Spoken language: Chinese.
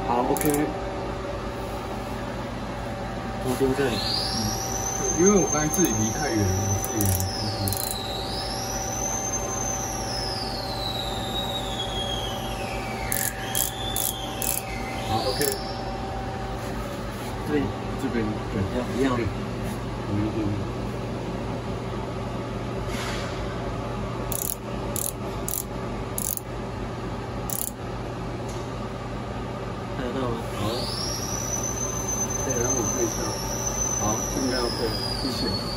好 ，OK。我丢这里。 因为我刚才自己离太远了，我自己也没看清。好 ，OK。 这边， 这边对， 一样。看得到吗？ 好。对，然后我看一下。好，应该 OK，谢谢。